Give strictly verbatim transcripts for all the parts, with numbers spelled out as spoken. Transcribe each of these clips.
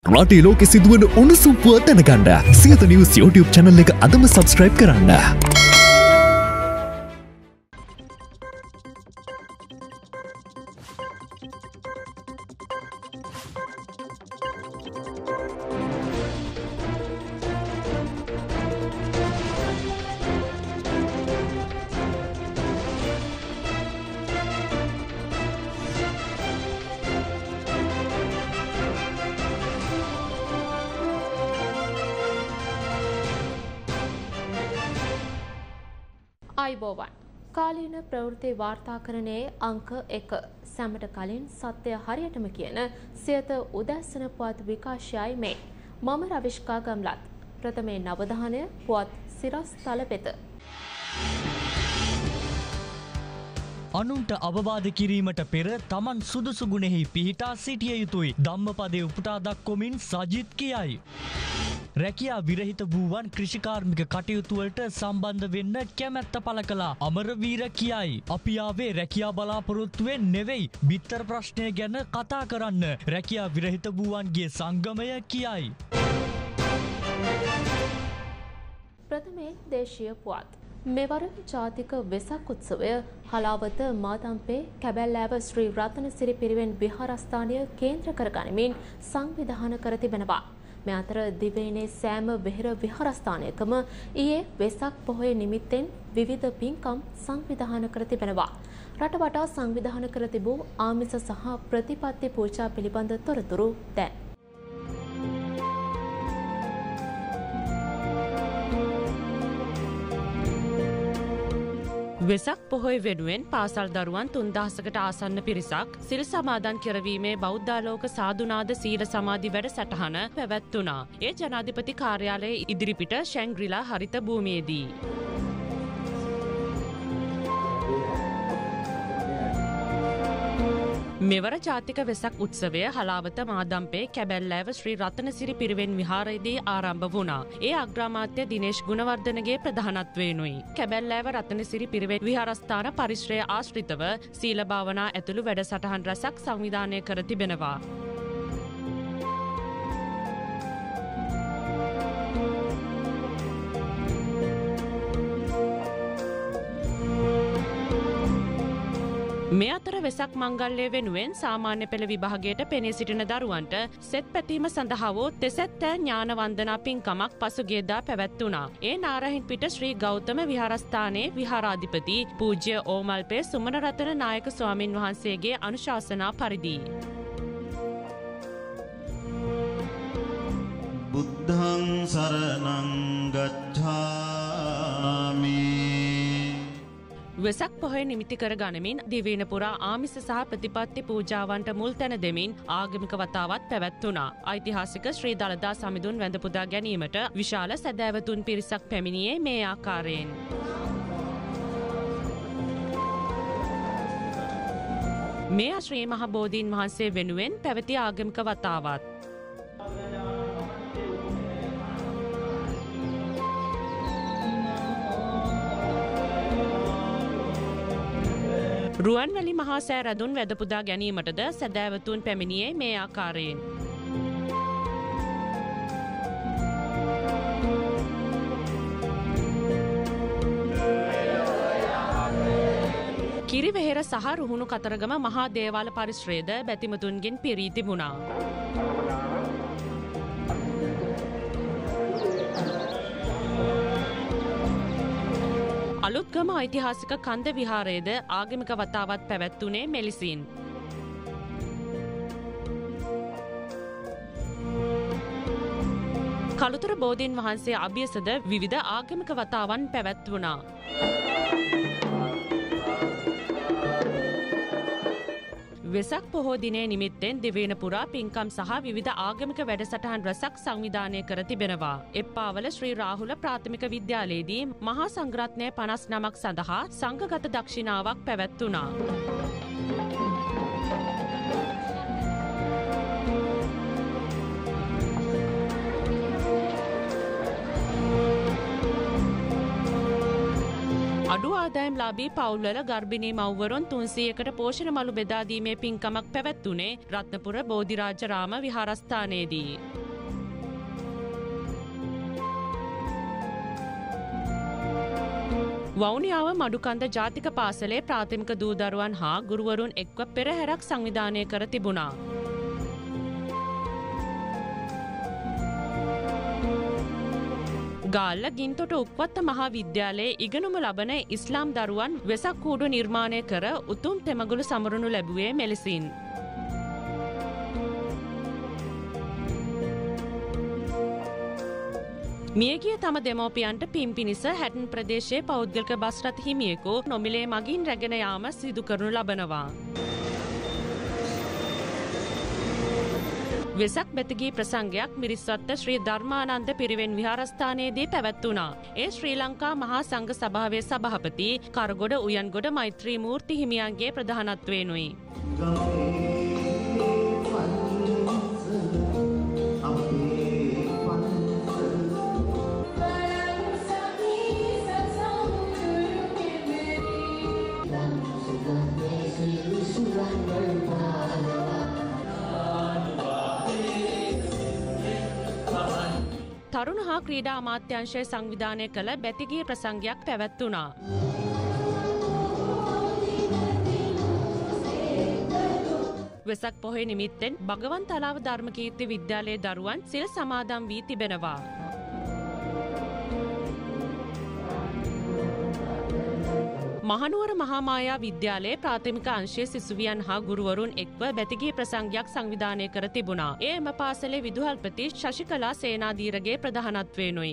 රටේ ලෝකෙ සිදුවන උණුසුම් පුවත් දැනගන්න සියත නිවුස් YouTube channel එක අදම subscribe කරන්න. අයිබෝවන් කාලීන ප්‍රවෘත්ති වාර්තාකරණයේ අංක එක සැමට කලින් සත්‍ය හරියටම කියන සියත උදැසන පුවත් විකාශයයි මේ මම රවිෂ්කා ගම්ලත් ප්‍රථමේ නවධානය පුවත් සිරස් තලපෙත අනුන්ට අවවාද කිරීමට පෙර තමන් සුදුසු ගුණෙහි පිහිටා සිටිය යුතුයි ධම්මපදයේ උපුටා දක්වමින් සජිත් කියයි. රැකියා විරහිත වූවන් කෘෂිකාර්මික කටයුතු වලට සම්බන්ධ වෙන්න කැමැත්ත පළ කළා අමරවීර කියයි. අපි ආවේ රැකියා බලාපොරොත්තුවෙන් නෙවෙයි බිත්තර ප්‍රශ්නය ගැන කතා කරන්න. රැකියා විරහිත වූවන්ගේ සංගමය කියයි. ප්‍රථමයෙන් දේශීය පුවත් මෙවර ජාතික වෙසක් උත්සවය හලාවත මාතම්පේ කැබැල්ලෑව ශ්‍රී රතනසිරි පිරිවෙන් විහාරස්ථානය කේන්ද්‍ර කරගනිමින් සංවිධානය කර තිබෙනවා. මේ අතර දිවයිනේ සෑම වෙහෙර විහාරස්ථානයකම ඊයේ වෙසක් පොහොය නිමිත්තෙන් විවිධ පින්කම් සංවිධානය කර තිබෙනවා. රට වටා සංවිධානය කර තිබූ ආමිස සහ ප්‍රතිපත්ති පූජා පිළිබඳ තොරතුරු දැන්. වෙසක් පොහොය වෙනුවෙන් පාසල් දරුවන් තුන්දහසකට ආසන්න පිරිසක් සිල් සමාදන් කරවීමේ බෞද්ධාලෝක සාදුනාද සීල සමාධි වැඩ සටහන පැවැත්වුණා. ඒ ජනාධිපති කාර්යාලයේ ඉදිරිපිට ශැංග්‍රිලා හරිත භූමියේදී. මෙවර ජාතික වෙසක් උත්සවය හලාවත මාදම්පේ කැබැල්ලෑව ශ්‍රී රතනසිරි පිරිවෙන් විහාරයේදී ආරම්භ වුණා. ඒ අග්‍රාමාත්‍ය දිනේෂ් ගුණවර්ධනගේ ප්‍රධානත්වයෙනුයි. කැබැල්ලෑව රතනසිරි පිරිවෙන් විහාරස්ථාන පරිශ්‍රය ආශ්‍රිතව සීල භාවනා ඇතුළු වැඩසටහන් රැසක් සංවිධානය කර තිබෙනවා. මේ අතර වෙසක් මංගල්‍ය වෙනුවෙන් සාමාන්‍ය පෙළ විභාගයට පෙනී සිටින දරුවන්ට සෙත් පැතීම සඳහා වූ තෙසැත්තෑ ඥාන වන්දනා පින්කමක් පසුගියදා පැවැත්වුණා. ඒ නාරහින්පිට ශ්‍රී ගෞතම විහාරස්ථානයේ විහාරාධිපති පූජ්‍ය ඕමල්පේ සුමනරතන නායක ස්වාමින් වහන්සේගේ අනුශාසනා පරිදි. බුද්ධං සරණං ගච්ඡාමි. වෙසක් පොහොය නිමිති කර ගනිමින් දිවයින පුරා ආමිස සහ ප්‍රතිපත්ති පූජාවන්ට මුල් තැන දෙමින් ආගමික වතාවත් පැවැත්වුණා. ඓතිහාසික ශ්‍රී දළදා සමිඳුන් වැඳ පුදා ගැනීමට විශාල සැදැවතුන් පිරිසක් පැමිණියේ මේ ආකාරයෙන්. මෙය ශ්‍රී මහ බෝධීන් වහන්සේ වෙනුවෙන් පැවති ආගමික වතාවත්. රුවන්වැලි මහා සෑ රැඳුන් වැදපුදා ගැනීමටද සැදැවතුන් පැමිණියේ මේ ආකාරයෙන්. කිරිවෙහෙර සහ රුහුණු කතරගම මහා දේවාල පරිශ්‍රයේද බැතිමතුන්ගෙන් පිරී තිබුණා. අලුත්ගම ඓතිහාසික කන්ද විහාරයේද ආගමික වතාවත් පැවැත්වුණේ මෙලෙසින්. කළුතර බෝධීන් වහන්සේ අභියසද විවිධ ආගමික වතාවන් පැවැත්වුණා. වෙසක් පොහෝ දිනේ නිමිත්තෙන් දිවයින පුරා පින්කම් සහ විවිධ ආගමික වැඩසටහන් රැසක් සංවිධානය කර තිබෙනවා. එප්පාවල ශ්‍රී රාහුල ප්‍රාථමික විද්‍යාලයේදී මහා සංඝරත්නය පනස් නමක් සඳහා සංඝගත දක්ෂිනාවක් පැවැත්වුණා. අඩු ආදායම්ලාභී පවුල්වල ගර්භිණී මව්වරුන් තුන්සීයකට පෝෂණ මළු බෙදා දීමේ පින්කමක් පැවැත්වුණේ රත්නපුර බෝධිරාජරාම විහාරස්ථානයේදී. වවුනියාව මඩුකන්ද ජාතික පාසලේ ප්‍රාථමික දූ දරුවන් හා ගුරුවරුන් එක්ව පෙරහැරක් සංවිධානය කර තිබුණා. ගාල්ල ගින්තොට උක්වත්ත මහා විද්‍යාලයේ ඉගෙනුම ලබන ඉස්ලාම් දරුවන් වෙසක් කූඩු නිර්මාණය කර උතුම් තෙමගුළු සමරනු ලැබුවේ මෙලෙසින්. මියගිය තම දෙමෝපියන්ට පින් පිණිස හැටන් ප්‍රදේශයේ පෞද්ගලික බස් රථ හිමියෙකු නොමිලේ මගින් රැගෙන යාම සිදු කරනු ලබනවා. වෙසක් බෙතගී ප්‍රසංගයක් මිරිස්වත්ත ශ්‍රී ධර්මානන්ද පිරිවෙන් විහාරස්ථානයේදී පැවැත්වුණා. ඒ ශ්‍රී ලංකා මහා සංඝ සභාවේ සභාපති කරගොඩ උයන්ගොඩ මෛත්‍රී මූර්ති හිමියන්ගේ ප්‍රධානත්වයෙනුයි. තරුණ හා ක්‍රීඩා අමාත්‍යංශය සංවිධානය කළ බැතිගිය ප්‍රසංගයක් පැවැත්වුණා. වෙසක් පොහොය නිමිත්තෙන් භගවන් තලාව ධර්මකීර්ති විද්‍යාලයේ දරුවන් සිල් සමාදන් වී තිබෙනවා. මහනුවර මහාමායා විද්‍යාලයේ ප්‍රාථමික අංශයේ සිසුවියන් හා ගුරුවරුන් එක්ව බැතිගිය ප්‍රසංගයක් සංවිධානය කර තිබුණා. ඒ එම පාසලේ විදුහල්පති ශශිකලා සේනාධීරගේ ප්‍රධානත්වයෙනුයි.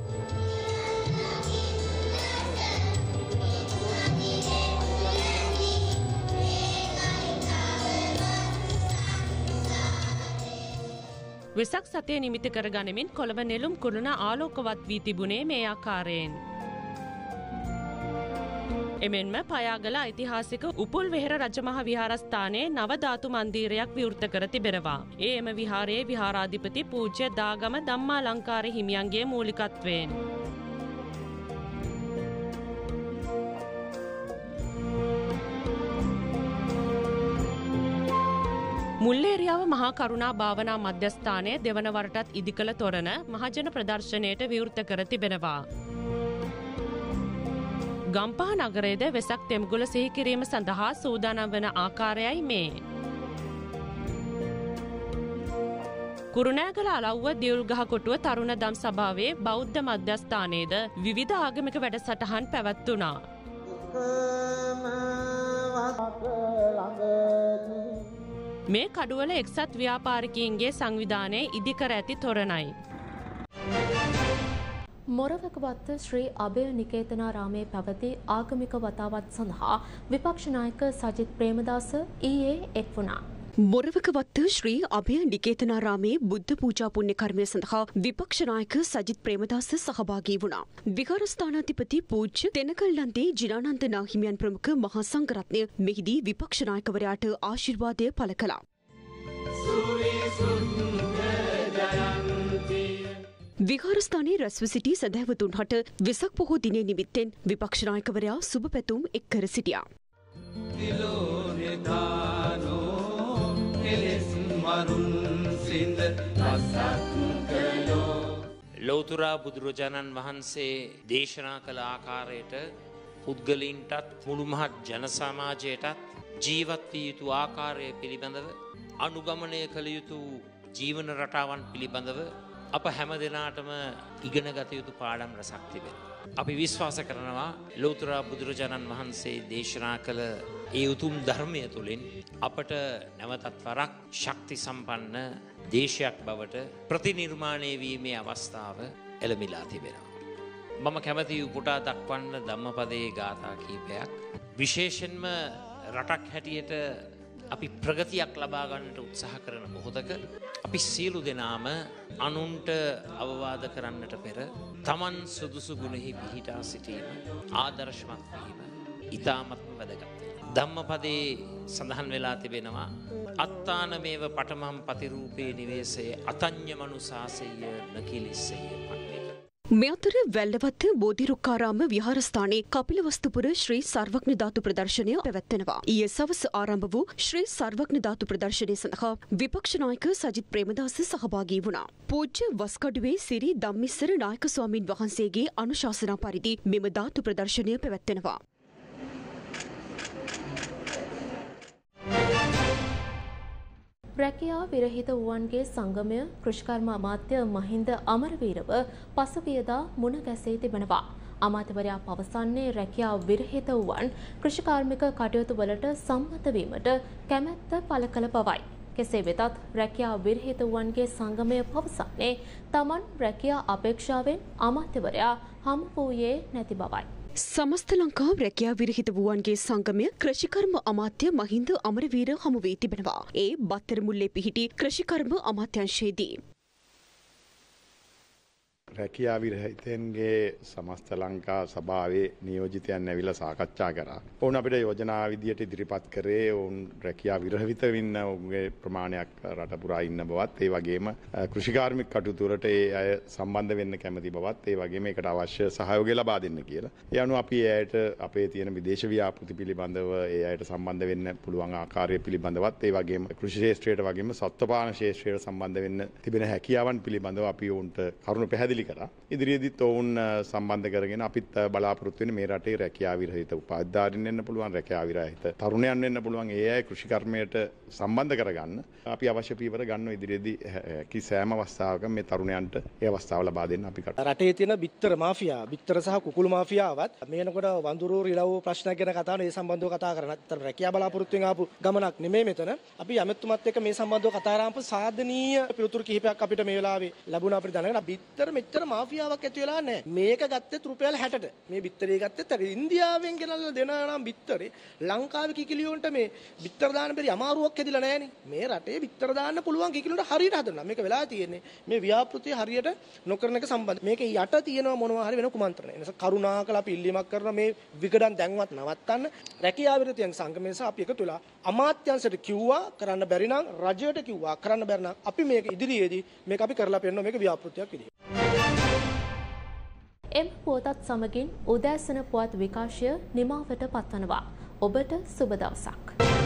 වෙසක් සතිය නිමිති කර ගනිමින් කොළඹ නෙළුම් කුළුණ ආලෝකවත් වී තිබුණේ මේ ආකාරයෙන්. එමෙන්ම පයාගල ඓතිහාසික උපුල් වෙහෙර රජමහා විහාරස්ථානයේ නව ධාතු මන්දිරයක් විවෘත කර තිබෙනවා. ඒ එම විහාරයේ විහාරාධිපති පූජ්‍ය දාගම ධම්මාලංකාර හිමියන්ගේ මූලිකත්වයෙන්. මුල්ලේරියාව මහා කරුණා භාවනා මධ්‍යස්ථානයේ දෙවන වරටත් ඉදිකළ තොරණ මහජන ප්‍රදර්ශනයට විවෘත කර තිබෙනවා. ගම්පහ නගරයේද වෙසක් තෙමුගුල සිහි කිරීම සඳහා සූදානම් වන ආකාරයයි මේ. කුරුණෑගල අලව්ව දියුල්ගහ කොටුව තරුණ දම් සභාවේ බෞද්ධ මධ්‍යස්ථානයේද විවිධ ආගමික වැඩසටහන් පැවැත්වුණා. මේ කඩුවල එක්සත් ව්‍යාපාරිකයින්ගේ සංවිධානයේ ඉදිකර ඇති තොරණයි. මොරවකවත්ත ශ්‍රී අභය නිකේතනාරාමයේ පැවති ආගමික වතාවත් සඳහා විපක්ෂ නායක සජිත් ප්‍රේමදාස ඊයේ එක් වුණා. මොරවකවත්ත ශ්‍රී අභය නිකේතනාරාමයේ බුද්ධ පූජා පුණ්‍ය කර්මය සඳහා විපක්ෂ නායක සජිත් ප්‍රේමදාස සහභාගී වුණා. විහාරස්ථානාධිපති පූජ්‍ය තෙනකල්ලන්තේ ජිනානන්ද නාහිමියන් ප්‍රමුඛ මහා සංඝරත්නය මෙහිදී විපක්ෂ නායකවරයාට ආශිර්වාදය පළ කළා. විහාරස්ථානයේ රැස්ව සිටි සැදැහැවතුන් හට වෙසක් පොහෝ දිනය නිමිත්තෙන් විපක්ෂ නායකවරයා සුබ පැතුම් එක් කර සිටියා. ලෞතුරා බුදුරජාණන් වහන්සේ දේශනා කළ ආකාරයට පුද්ගලයින්ටත් මුළු මහත් ජන සමාජයටත් ජීවත් විය යුතු ආකාරය පිළිබඳව අනුගමනය කළ යුතු ජීවන රටාවන් පිළිබඳව අප හැම දෙනාටම ඉගෙන ගත යුතු පාඩම් රසක් තිබෙනවා. අපි විශ්වාස කරනවා ලෞතර බුදුරජාණන් වහන්සේ දේශනා කළ ඒ උතුම් ධර්මය තුළින් අපට නැවතත් වරක් ශක්ති සම්පන්න දේශයක් බවට ප්‍රතිනිර්මාණය වීමේ අවස්ථාව එළමිලා තිබෙනවා. මම කැමති උපුටා දක්වන්න ධම්මපදයේ ගාථා කීපයක්. විශේෂයෙන්ම රටක් හැටියට අපි ප්‍රගතියක් ලබා ගන්නට උත්සාහ කරන මොහොතක අපි සියලු දෙනාම අනුන්ට අවවාද කරන්නට පෙර තමන් සුදුසු ගුණෙහි පිහිටා සිටීම ආදර්ශමත් වීම ඉතාමත්ම වැදගත්. ධම්මපදයේ සඳහන් වෙලා තිබෙනවා අත්තානමේව පඨමම් පතිරූපේ නිවේසයේ අතඤ්ඤ මනුසාසෙය්‍ය නකිලිස්සෙය්‍ය පණ්ඩිත. මේ අතර වැල්ලවත්ත බෝධිරුක්කාරාම විහාරස්ථානයේ කපිලවස්තුපුර ශ්‍රී සර්වඥ ධාතු ප්‍රදර්ශනය පැවැත්වෙනවා. ඊයේ සවස ආරම්භ වූ ශ්‍රී සර්වඥ ධාතු ප්‍රදර්ශනය සඳහා විපක්ෂ නායක සජිත් ප්‍රේමදාස සහභාගී වුණා. පූජ්‍ය වස්කඩුවේ සිරි ධම්මිස්සර නායක ස්වාමින් වහන්සේගේ අනුශාසනා පරිදි මෙම ධාතු ප්‍රදර්ශනය පැවැත්වෙනවා. රැකියා විරහිත වූවන්ගේ සංගමය කෘෂිකර්ම අමාත්‍ය මහින්ද අමරවීරව පසුගියදා මුණ ගැසී තිබෙනවා. අමාත්‍යවරයා පවසන්නේ රැකියා විරහිත වූවන් කෘෂිකාර්මික කටයුතු වලට සම්මත වීමට කැමැත්ත පළ කළ බවයි. කෙසේ වෙතත් රැකියා විරහිත වූවන්ගේ සංගමය පවසන්නේ තමන් රැකියා අපේක්ෂාවෙන් අමාත්‍යවරයා හමු වූයේ නැති බවයි. සමස්ත ලංකා රැකියා විරහිත වූවන්ගේ සංගමය කෘෂිකර්ම අමාත්‍ය මහින්ද අමරවීර හමු වී තිබෙනවා. ඒ බත්තර මුල්ලේ පිහිටි කෘෂිකර්ම අමාත්‍යංශයේදී රැකියා විරහිතයන්ගේ සමස්ත ලංකා සභාවේ නියෝජිතයන් ඇවිල්ලා සාකච්ඡා කරා. ඔවුන් අපිට යෝජනා විදියට ඉදිරිපත් කරේ ඔවුන් රැකියා විරහිත වෙන්න ඔවුන්ගේ ප්‍රමාණයක් රට පුරා ඉන්න බවත් ඒ වගේම කෘෂිකාර්මික කටයුතු වලට ඒ අය සම්බන්ධ වෙන්න කැමති බවත් ඒ වගේම ඒකට අවශ්‍ය සහයෝගය ලබා දෙන්න කියලා. ඒ අනුව අපි ඒ අයට අපේ තියෙන විදේශ ව්‍යාපෘති පිළිබඳව ඒ අයට සම්බන්ධ වෙන්න පුළුවන් ආකාරය පිළිබඳවත් ඒ වගේම කෘෂි ක්ෂේත්‍රයට වගේම සත්වපාලන ක්ෂේත්‍රයට සම්බන්ධ වෙන්න තිබෙන හැකියාවන් පිළිබඳව අපි ඔවුන්ට කරුණු පැහැදිලි කරා. ඉදිරියේදීත් ඔවුන් සම්බන්ධ කරගෙන අපිත් බලාපොරොත්තු වෙන්නේ මේ රටේ රැකියා විරහිත උපාධිධාරීන් වෙන්න පුළුවන් රැකියා විරහිත තරුණයන් වෙන්න පුළුවන් ඒ අය කෘෂිකර්මයට සම්බන්ධ කරගන්න අපි අවශ්‍ය පීවර ගන්න ඉදිරියේදී කි සෑම අවස්ථාවකම මේ තරුණයන්ට ඒ අවස්ථාව ලබා දෙන්න අපි කට. රටේ තියෙන බිත්තර මාෆියා බිත්තර සහ කුකුළු මාෆියාවත් මේනකොට වඳුරු රිලව් ප්‍රශ්න ගැන කතා කරන ඒ සම්බන්ධව කතා කරන අතර රැකියා බලාපොරොත්තුෙන් ආපු ගමනක් නෙමෙයි මෙතන. අපි ඇමතුමත් එක්ක මේ සම්බන්ධව කතා කරාම සාධනීය පිළිතුරු කිහිපයක් අපිට මේ වෙලාවේ ලැබුණා අපිට දැනගන්න. බිත්තර මෙච්චර මාෆියාවක් ඇති වෙලා නැහැ. මේක ගත්තේ රුපියල් හැටට. මේ බිත්තරේ ගත්තේ අර ඉන්දියාවෙන් ගෙනල්ලා දෙනා නම් බිත්තරේ ලංකාවේ කිකිලියොන්ට මේ බිත්තර දාන්න බැරි අමාරුවක් හැදිලා නැහනේ. මේ රටේ බිත්තර දාන්න පුළුවන් කිකිලියොන්ට හරියට හදනවා. මේක වෙලා තියෙන්නේ මේ ව්‍යාපෘතිය හරියට නොකරන එක සම්බන්ධ. මේක යට තියෙනවා මොනවා හරි වෙන කුමන්ත්‍රණ. එනිසා කරුණාකරලා අපි ඉල්ලීමක් කරන මේ විකඩම් දැන්වත් නවත්තන්න. රැකියා විරහිතයන් සංගමය සහ අපි එකතු වෙලා අමාත්‍යංශයට කිව්වා කරන්න බැරි නම් රජයට කිව්වා කරන්න බැරි නම් අපි මේක ඉදිරියේදී මේක අපි කරලා පෙන්නනවා මේක ව්‍යාපෘතියක් විදියට. එම පුවතත් සමගින් උදෑසන පුවත් විකාශය නිමාවට පත්වනවා. ඔබට සුබ දවසක්.